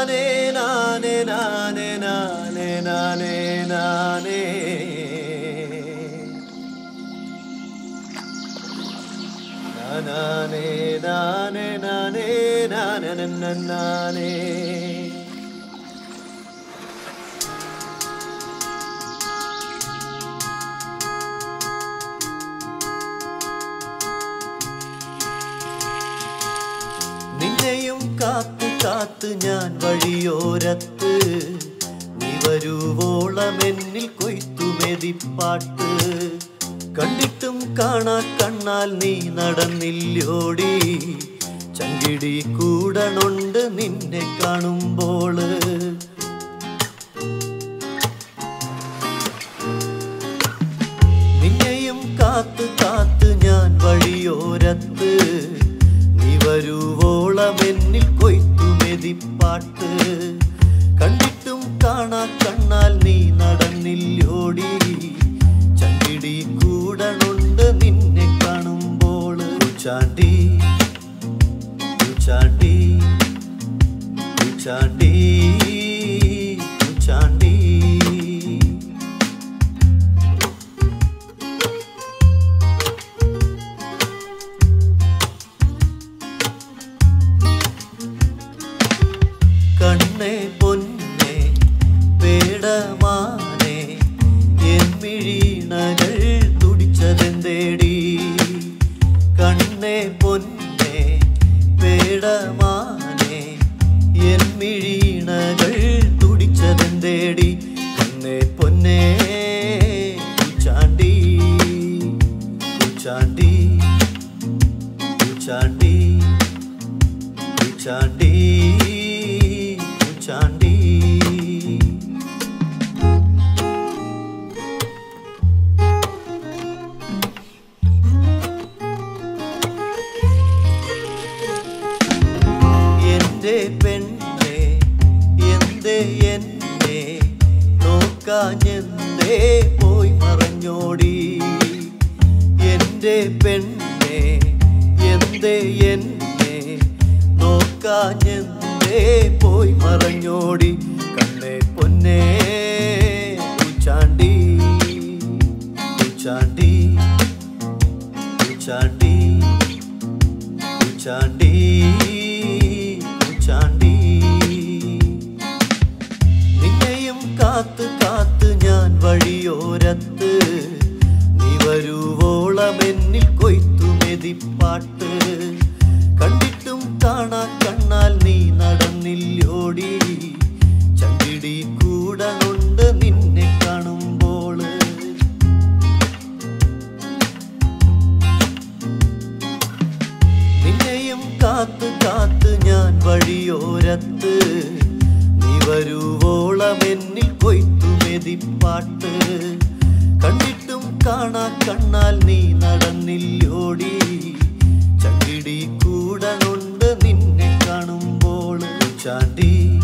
നിന്നെയും കാത്തു കാത്ത് ഞാൻ വഴിയോരത്ത് നീ വരുവോളം എന്നിൽ കൊയ്ത്തുമെതിപ്പാട്ട് കണ്ടിട്ടും കാണാ കണ്ണാൽ നീ നടന്നില്ലോടി ചങ്കിടി കൂടണുണ്ട് നിന്നെ കാണുമ്പോൾ നിന്നെയും കാത്ത് കാത്ത് ഞാൻ വഴിയോരത്ത് നീ വരുവോളം എന്നിൽ കൊയ്ത്തുമെതിപ്പാട്ട് കണ്ടിട്ടും കാണാ കണ്ണാൽ നീ നടന്നില്ലോടി ചങ്കിടി കൂടണുണ്ട് നിന്നെ കാണുമ്പോൾ ചാണ്ടി ചാണ്ടി ചാണ്ടി ചാണ്ടി കണ്ണേ പൊന്നെ പേടമാനെ മിഴീണകൾ തുടിച്ചതെന്തേടി കണ്ണേ പൊന്നെ പേടമാനെ എൻ മിഴീണകൾ തുടിച്ചതെന്തേടി കണ്ണേ പൊന്നെ ചാണ്ടി ചാണ്ടി ചാണ്ടി ചാണ്ടി ചാണ്ടി എന്റെ പെണ്ണെ എന്തേ എന്നെ നോക്കാഞ്ഞെന്തേ പോയി മറഞ്ഞോടി എന്റെ പെണ്ണെ എന്തേ എന്നെ നോക്കാഞ്ഞെന്തേ പോയി മറഞ്ഞോടി കണ്ണേ പൊന്നെ ചാണ്ടി ചാണ്ടി ചാണ്ടി ചാണ്ടി ചാണ്ടി നിന്നെയും കാത്ത് കാത്ത് ഞാൻ വഴിയോരത്ത് നീ വരുവോളം എന്നിൽ കൊയ്ത്തുമെതിപ്പാട്ട് കണ്ടിട്ടും കാണാ കണ്ണാൽ നീ നടന്നില്ലോടി ചങ്കിടി കൂടണുണ്ട് നിന്നെ കാണുമ്പോൾ നിന്നെയും കാത്ത് കാത്ത് ഞാൻ വഴിയോരത്ത് നീ വരുവോളം എന്നിൽ കൊയ്ത്തുമെതിപ്പാട്ട് കണ്ടിട്ടും കാണാ കണ്ണാൽ നീ നടന്നില്ലോടി ചങ്കിടി കൂടണുണ്ട് നിന്നെ കാണുമ്പോൾ ചാണ്ടി